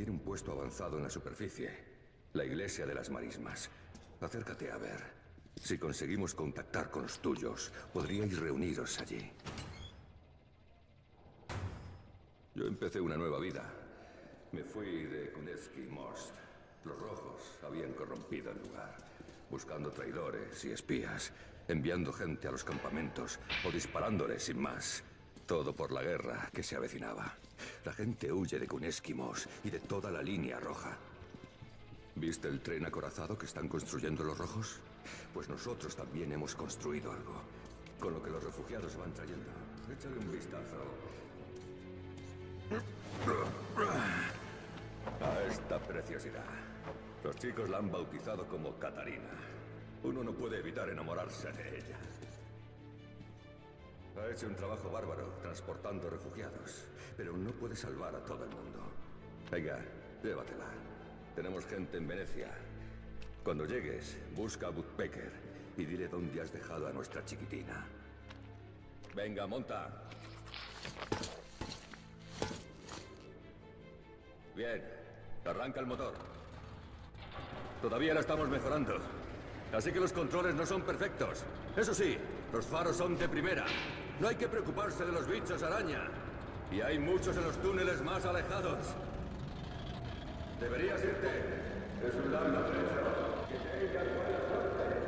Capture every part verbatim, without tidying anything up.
Tiene un puesto avanzado en la superficie. La iglesia de las marismas. Acércate a ver. Si conseguimos contactar con los tuyos, podríais reuniros allí. Yo empecé una nueva vida. Me fui de Kunevsky Most. Los rojos habían corrompido el lugar, buscando traidores y espías, enviando gente a los campamentos o disparándoles sin más. Todo por la guerra que se avecinaba. La gente huye de Kunevsky Most y de toda la línea roja. ¿Viste el tren acorazado que están construyendo los rojos? Pues nosotros también hemos construido algo, con lo que los refugiados van trayendo. Échale un vistazo a esta preciosidad. Los chicos la han bautizado como Katarina. Uno no puede evitar enamorarse de ella. Ha hecho un trabajo bárbaro transportando refugiados, pero no puede salvar a todo el mundo. Venga, llévatela. Tenemos gente en Venecia. Cuando llegues, busca a Woodpecker y dile dónde has dejado a nuestra chiquitina. Venga, monta. Bien, arranca el motor. Todavía la estamos mejorando, así que los controles no son perfectos. Eso sí, los faros son de primera. No hay que preocuparse de los bichos araña. Y hay muchos en los túneles más alejados. Deberías irte. Es un largo trecho. Que tengas buena suerte.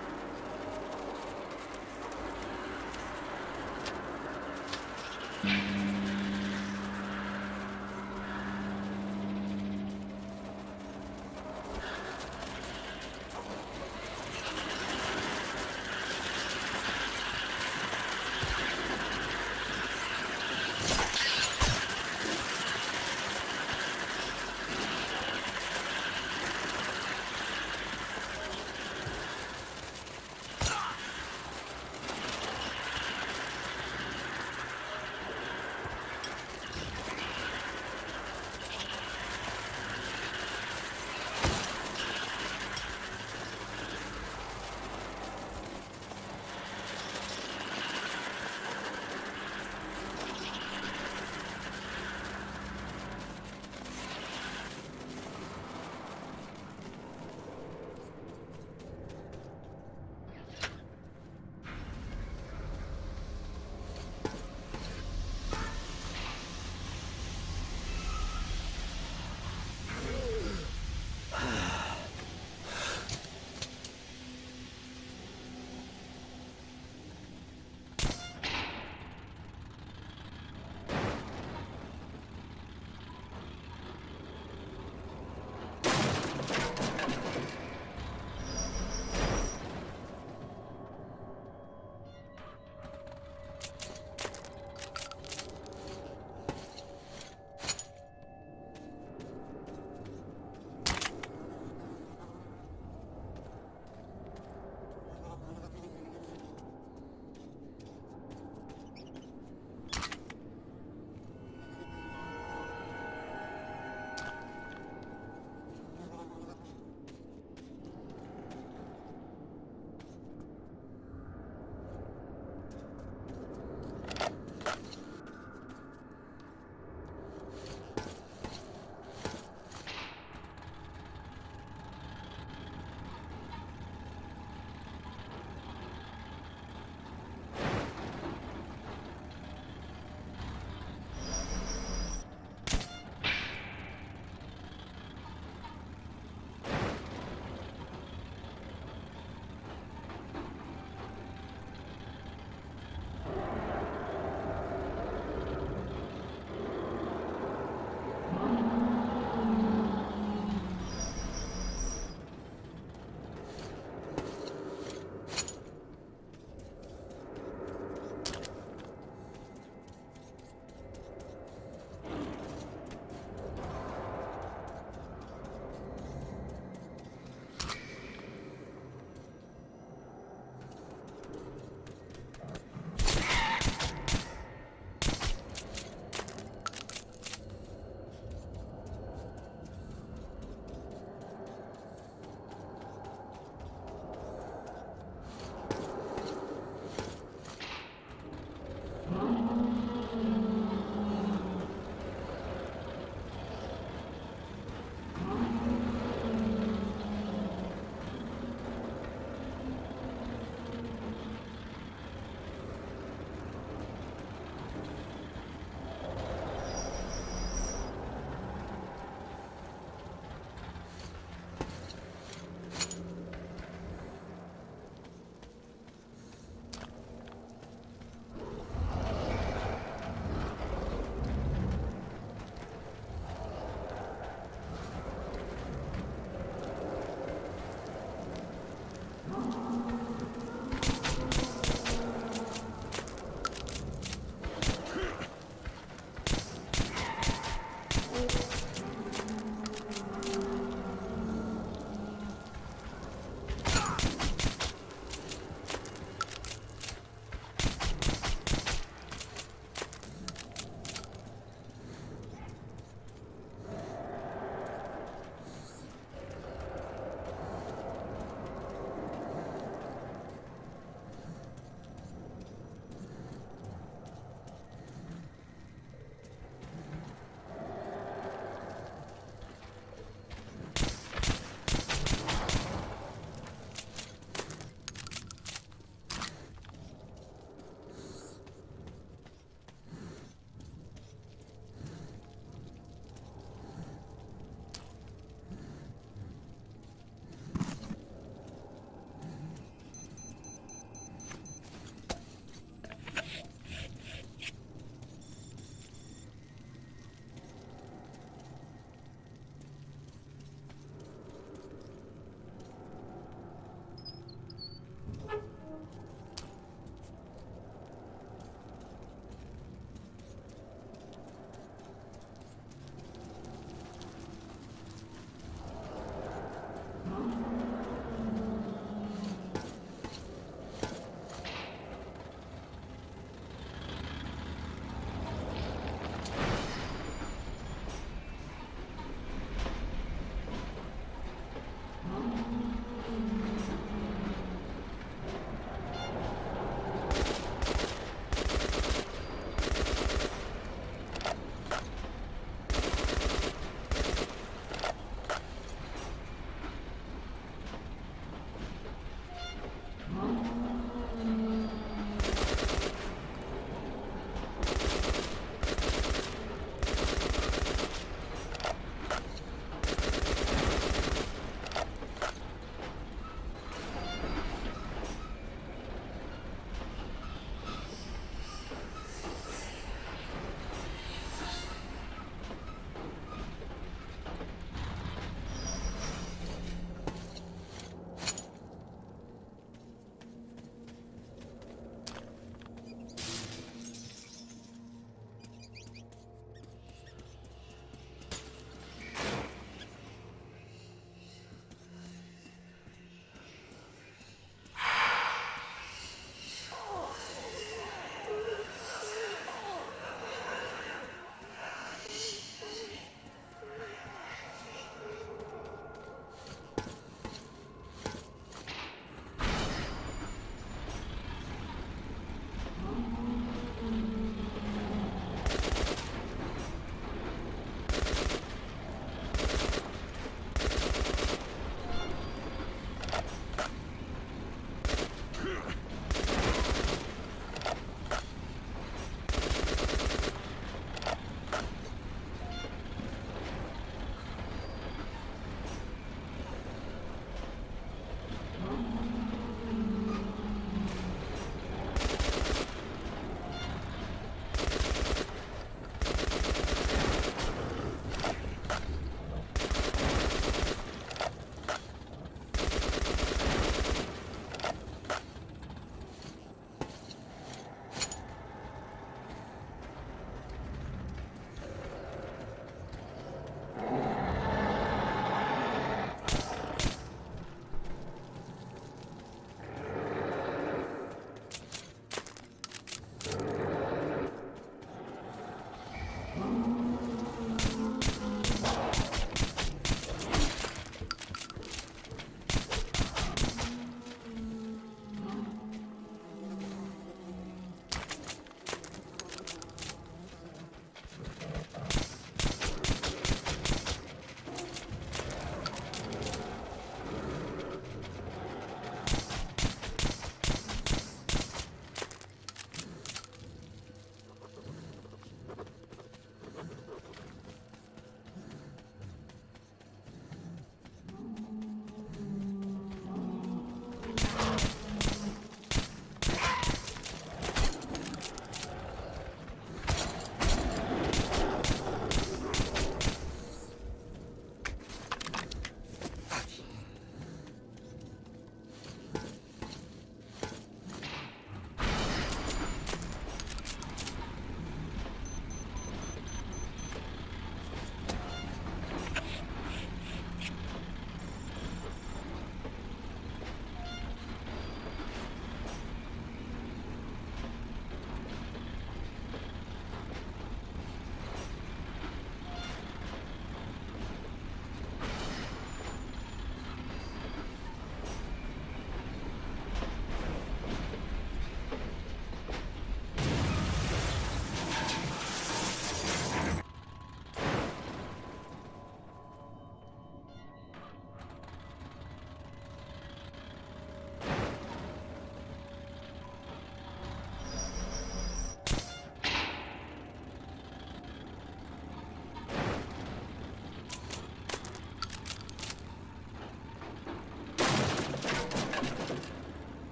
Mm-hmm.